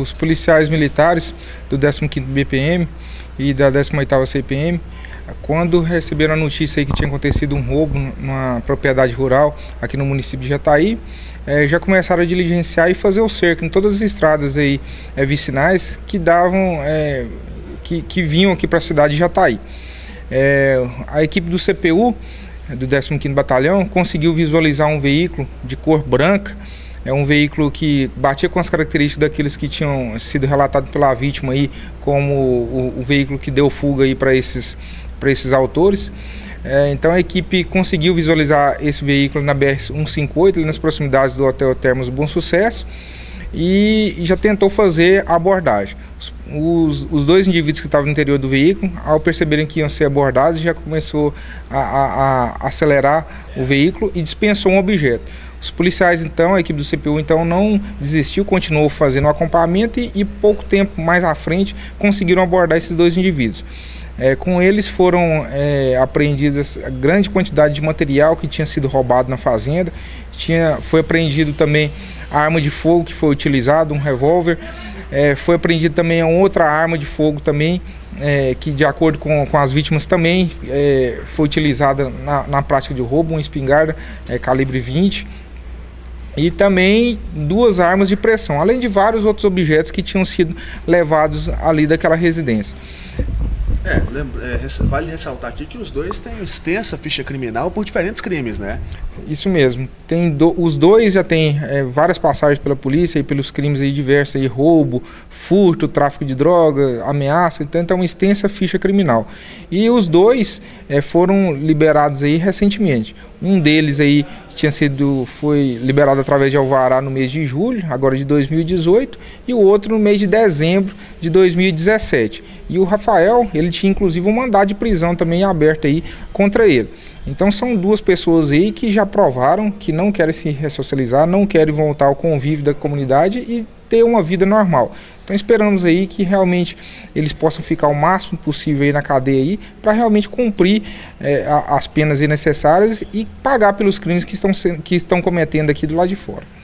Os policiais militares do 15º BPM e da 18ª CPM, quando receberam a notícia aí que tinha acontecido um roubo numa propriedade rural aqui no município de Jataí, já começaram a diligenciar e fazer o cerco em todas as estradas aí, vicinais que davam, que vinham aqui para a cidade de Jataí. A equipe do CPU, do 15º Batalhão, conseguiu visualizar um veículo de cor branca. É um veículo que batia com as características daqueles que tinham sido relatados pela vítima aí, como o veículo que deu fuga aí para esses autores. Então a equipe conseguiu visualizar esse veículo na BR-158, ali nas proximidades do Hotel Termas Bom Sucesso, e já tentou fazer a abordagem. Os dois indivíduos que estavam no interior do veículo, ao perceberem que iam ser abordados, já começou a acelerar o veículo e dispensou um objeto. Os policiais, então, a equipe do CPU, então, não desistiu, continuou fazendo o acompanhamento e pouco tempo mais à frente conseguiram abordar esses dois indivíduos. Com eles foram apreendidas a grande quantidade de material que tinha sido roubado na fazenda. Foi apreendido também a arma de fogo que foi utilizada, um revólver. Foi apreendida também outra arma de fogo também, que de acordo com as vítimas também foi utilizada na prática de roubo, uma espingarda calibre 20. E também duas armas de pressão, além de vários outros objetos que tinham sido levados ali daquela residência. Vale ressaltar aqui que os dois têm extensa ficha criminal por diferentes crimes, né? Isso mesmo. Os dois já têm várias passagens pela polícia e pelos crimes aí diversos, aí, roubo, furto, tráfico de droga, ameaça, então é uma extensa ficha criminal. E os dois foram liberados aí recentemente. Um deles aí foi liberado através de alvará no mês de julho, agora de 2018, e o outro no mês de dezembro de 2017. E o Rafael, ele tinha inclusive um mandado de prisão também aberto aí contra ele. Então são duas pessoas aí que já provaram que não querem se ressocializar, não querem voltar ao convívio da comunidade e ter uma vida normal. Então esperamos aí que realmente eles possam ficar o máximo possível aí na cadeia aí, para realmente cumprir as penas aí necessárias e pagar pelos crimes que estão cometendo aqui do lado de fora.